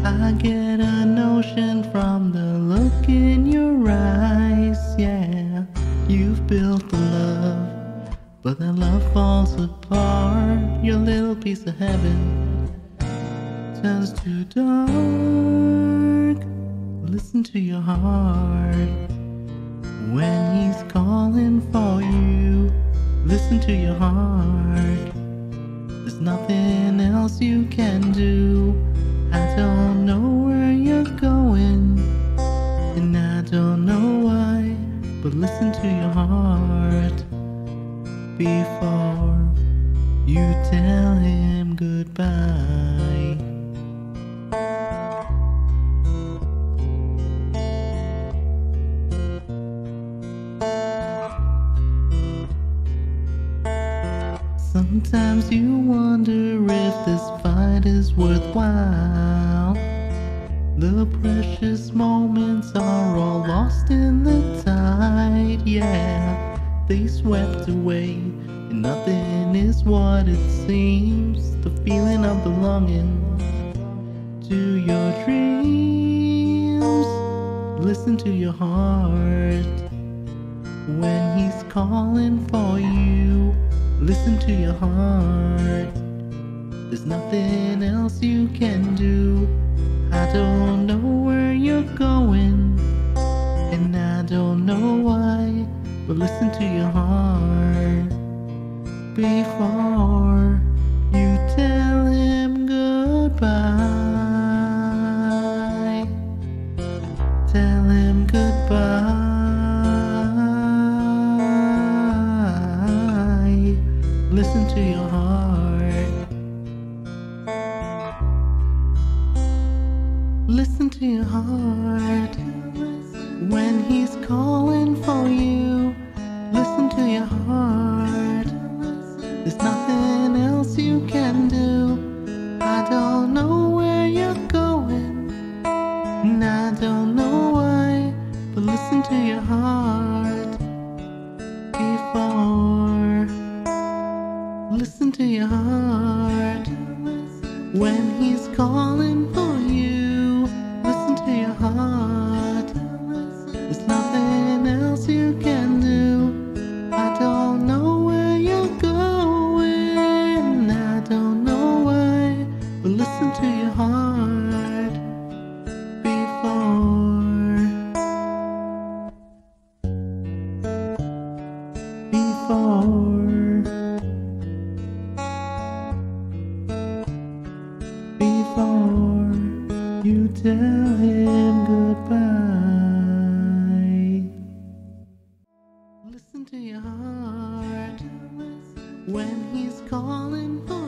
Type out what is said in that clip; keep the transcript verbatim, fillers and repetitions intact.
I get a notion from the look in your eyes, yeah. You've built a love, but that love falls apart. Your little piece of heaven turns to dark. Listen to your heart when he's calling for you. Listen to your heart. There's nothing else you can do. I don't know where you're going, and I don't know why, but listen to your heart before you tell him goodbye. Sometimes you wonder if this fight is worthwhile. The precious moments are all lost in the tide, yeah. They swept away, and nothing is what it seems. The feeling of belonging to your dreams. Listen to your heart when he's calling for you. Listen to your heart. There's nothing else you can do. I don't know where you're going, and I don't know why, but listen to your heart before you tell him goodbye. Tell him goodbye. Listen to your heart. Listen to your heart when he's calling for you. Listen to your heart. There's nothing else you can do. I don't know where you're going, and I don't know why, but listen to your heart before. Listen to your heart when he's calling for you. Listen to your heart. There's nothing else you can do. I don't know where you're going, I don't know why, but listen to your heart before. Before. Before you tell him goodbye. Listen to your heart when he's calling for